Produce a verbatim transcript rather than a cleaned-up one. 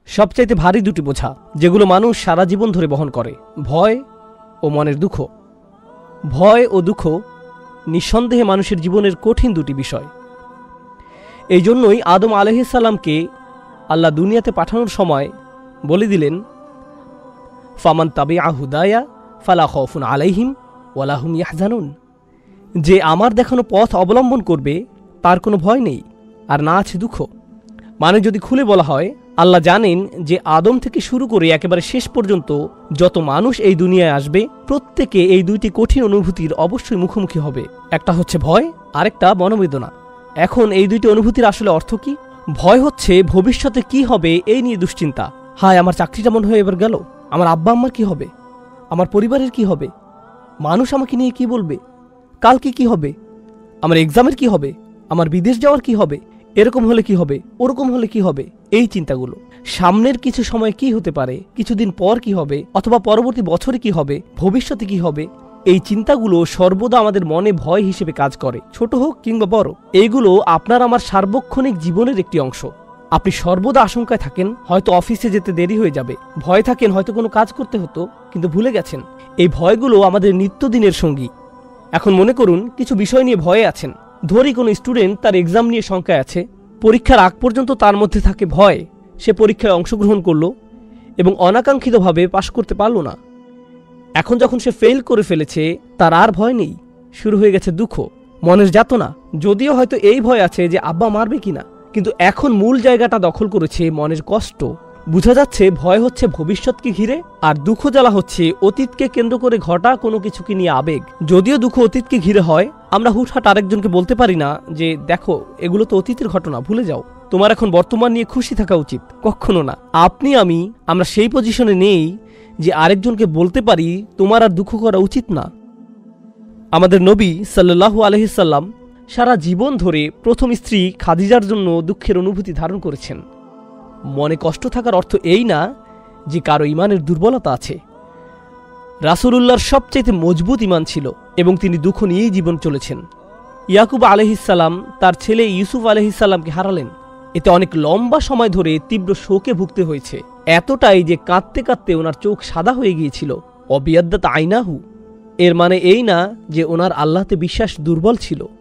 সবচাইতে ভারী দুটি বোঝা যেগুলো মানুষ সারা জীবন ধরে বহন করে, ভয় ও মনের দুঃখ। ভয় ও দুঃখ নিঃসন্দেহে মানুষের জীবনের কঠিন দুটি বিষয়। এই জন্যই আদম আলাইহিস সালামকে আল্লাহ দুনিয়াতে পাঠানোর সময় বলে দিলেন, ফামান তাবিআ হুদায়া ফালা খাউফুন আলাইহিম ওয়ালা হুম ইয়াহজানুন, যে আমার দেখানো পথ অবলম্বন করবে তার কোনো ভয় নেই আর না আছে দুঃখ। মানে যদি খুলে বলা হয়, আল্লাহ জানেন যে আদম থেকে শুরু করে একেবারে শেষ পর্যন্ত যত মানুষ এই দুনিয়ায় আসবে প্রত্যেকে এই দুইটি কঠিন অনুভূতির অবশ্যই মুখোমুখি হবে। একটা হচ্ছে ভয়, আরেকটা মনোবেদনা। এখন এই দুইটি অনুভূতির আসলে অর্থ কি? ভয় হচ্ছে ভবিষ্যতে কি হবে এই নিয়ে দুশ্চিন্তা। হায়, আমার চাকরিটা মনে হয় এবার গেল, আমার আব্বা আম্মার কি হবে, আমার পরিবারের কি হবে, মানুষ আমাকে নিয়ে কি বলবে, কালকে কি হবে, আমার এক্সামের কি হবে, আমার বিদেশ যাওয়ার কি হবে, এরকম হলে কি হবে, ওরকম হলে কি হবে, এই চিন্তাগুলো। সামনের কিছু সময় কি হতে পারে, কিছুদিন পর কি হবে, অথবা পরবর্তী বছরে কি হবে, ভবিষ্যতে কি হবে, এই চিন্তাগুলো সর্বদা আমাদের মনে ভয় হিসেবে কাজ করে, ছোট হোক কিংবা বড়। এইগুলো আপনার আমার সার্বক্ষণিক জীবনের একটি অংশ। আপনি সর্বদা আশঙ্কায় থাকেন, হয়তো অফিসে যেতে দেরি হয়ে যাবে, ভয় থাকেন হয়তো কোনো কাজ করতে হতো কিন্তু ভুলে গেছেন। এই ভয়গুলো আমাদের নিত্যদিনের সঙ্গী। এখন মনে করুন কিছু বিষয় নিয়ে ভয়ে আছেন। ধরি কোনো স্টুডেন্ট তার এক্সাম নিয়ে শঙ্কায় আছে, পরীক্ষার আগ পর্যন্ত তার মধ্যে থাকে ভয়। সে পরীক্ষায় অংশগ্রহণ করলো এবং অনাকাঙ্ক্ষিতভাবে পাশ করতে পারল না। এখন যখন সে ফেল করে ফেলেছে, তার আর ভয় নেই, শুরু হয়ে গেছে দুঃখ, মনের যাতনা। যদিও হয়তো এই ভয় আছে যে আব্বা মারবে কিনা, কিন্তু এখন মূল জায়গাটা দখল করেছে মনের কষ্ট। বোঝা যাচ্ছে ভয় হচ্ছে ভবিষ্যৎকে ঘিরে, আর দুঃখ জ্বালা হচ্ছে অতীতকে কেন্দ্র করে ঘটা কোনো কিছুকে নিয়ে আবেগ। যদিও দুঃখ অতীতকে ঘিরে হয়, আমরা হুটহাট আরেকজনকে বলতে পারি না যে দেখো এগুলো তো অতীতের ঘটনা, ভুলে যাও, তোমার এখন বর্তমান নিয়ে খুশি থাকা উচিত। কখনো না। আপনি আমি আমরা সেই পজিশনে নেই যে আরেকজনকে বলতে পারি তোমার আর দুঃখ করা উচিত না। আমাদের নবী সাল্লাল্লাহু আলাইহি সাল্লাম সারা জীবন ধরে প্রথম স্ত্রী খাদিজার জন্য দুঃখের অনুভূতি ধারণ করেছেন। মনে কষ্ট থাকার অর্থ এই না যে কারো ইমানের দুর্বলতা আছে। রাসূলুল্লাহর সবচেয়ে মজবুত ইমান ছিল এবং তিনি দুঃখ নিয়েই জীবন চলেছেন। ইয়াকুব আলাইহিস সালাম তার ছেলে ইউসুফ আলাইহিস সালামকে হারালেন। এতে অনেক লম্বা সময় ধরে তীব্র শোকে ভুগতে হয়েছে, এতটাই যে কাঁদতে কাঁদতে ওনার চোখ সাদা হয়ে গিয়েছিল। অবিয়াদ্দাত আইনাহু, এর মানে এই না যে ওনার আল্লাহতে বিশ্বাস দুর্বল ছিল।